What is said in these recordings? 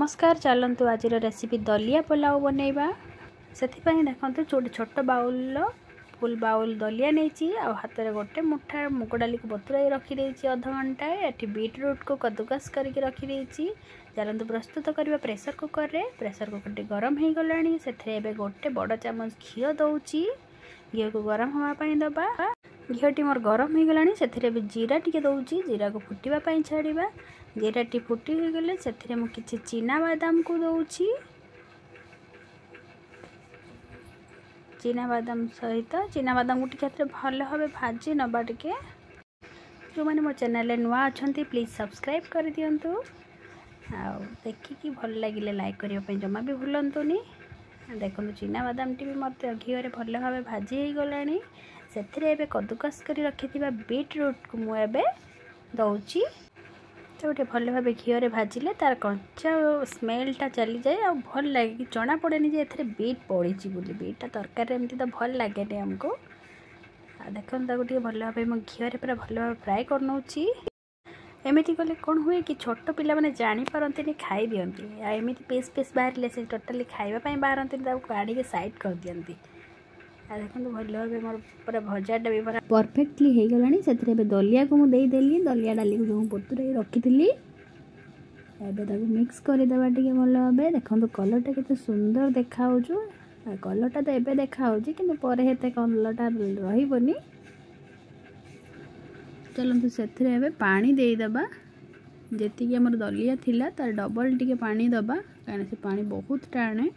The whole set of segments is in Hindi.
नमस्कार चलतु आज रेसिपी दलिया पुलाव बनैबा से देखते छोट बाउल फुल बाउल दलिया नहीं हाथ में गोटे मुठा मुग डाली को बतुराई रखी अध घंटा ये बीटरूट को कद्दूकस करके रखी चलतु प्रस्तुत करवा प्रेसर कुकर रे प्रेसर कुकर गरम हो गलानी से गोटे बड़ चामच घी दौची घी को गरम होगापाई दबा घीटी मोर गरम हो गलानी से जीरा टी दौची जीरा को फुटापी छाड़ा जीरा टी फुटी हो गले से किसी चीना बादाम को दौची चीना बादाम सहित चीना बादाम को टे भल भाव भाजी नवा टे जो मैंने मो चैनल नुआ अच्छा प्लीज सब्सक्राइब कर दिंतु देखिकी भल लगे लाइक करने जमा भी भूलतुनि देखो चीना बादाम टी भी मत घी भल भाव भाजी हो गला से कद्दूकस कर रखि बीटरूट को मुझे दौची तो गोटे भल भाव घी भाजिले तार कंचा स्मेलटा चली जाए आ भल लगे जना पड़ेनि जे एथरे बीट पड़ी बोली बीटा तरकारी एमती तो भल लगे आमको देखो गोटे भल भाव मो घी पूरा भल भाव फ्राए करनौची एमती कले कौन हुए कि छोट पिला माने जानी पारंती खाई दियंती एमती पीस पीस बाहर से टोटाली खाइबा बाहरती काढ़ी साइड कर दियंती देखो भल भाव मोर पूरा भजाटा भी पूरा परफेक्टली हो गलानी से दलिया को मुझे देदेली दलिया डाली को जो बतुराई रखी मिक्स करदे टे भल भाव देखो कलरटा केते सुंदर देखा कलरटा तो एबे देखा कि कलरटा रही चलते से पानी देदबा जी आम दलिया थिला तार डबल टी पानी दबा कहीं से पानी बहुत टाणे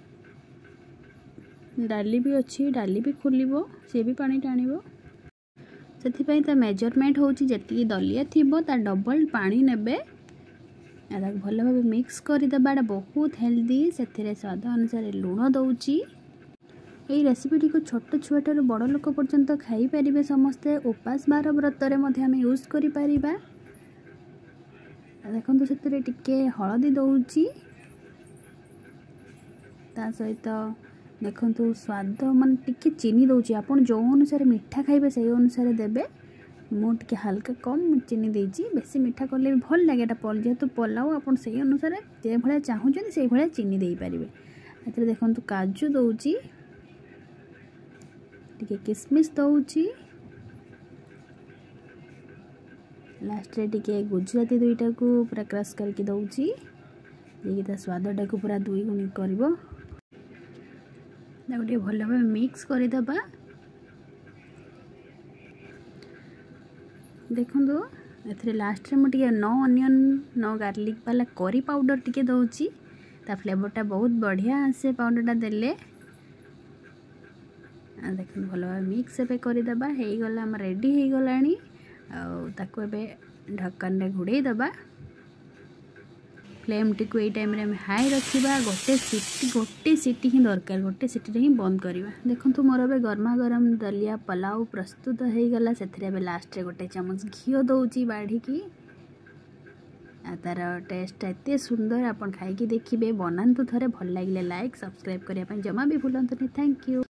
डाली भी अच्छी डाली भी खोलो सी भी पानी टाणिबो से तो मेजरमेंट हो जी दलिया थी तार डबल पानी नेबे भल भाव मिक्स करदेबा बहुत हेल्दी से स्वाद अनुसार लुण दौची यही रेसिपीटी को छोट छुआ ठार बड़ लोक पर्यंत खाई पारे समस्ते उपास बार व्रत में यूज कर देखो से टिके हलदी दौची ता सहित देखो स्वाद मान टिके चीनी दौची आपन जो अनुसार मीठा खाइबे से अनुसार देबे मुझे हल्का कम चीनी देची बेसी मीठा कले भी भल लगे जेहेतु पुलाव आपन से अनुसार जे भलिया चाहूचन से भलिया चीनी दे पारिबे एतरे देखो काजू दौची टिके किसमिस दौची लास्ट रे टिके गुजराती दुईटा को पूरा क्रश करके दौची ये स्वादटा को पूरा दुई गुणी करिवो गोटे भल भाव मिक्स करदबा देखो ए लास्ट रे मुझे नो अनियन नो गार्लिक वाला करी पाउडर टिके दौची ता फ्लेवरटा बहुत बढ़िया आसे पाउडरटा देले देखो भल भाव मिक्स एबे करदबा हो गला हम रेडी हो गलानी ताको एबे ढक्कन रे घुड़े दबा फ्लेम टी को टाइम रे हाई रखा गोटे सीटी ही दरकार गोटे सीटी ही बंद करवा देखो मोर ए गर्मा गरम दलिया पुलाव प्रस्तुत हो गला से लास्ट रे गोटे चामच घी दौची बाढ़ी तार टेस्ट एत सुंदर आपन खाई देखिए बनातु थे भल लगे लाइक सब्सक्राइब करने जमा भी भूलतुनि थैंक यू।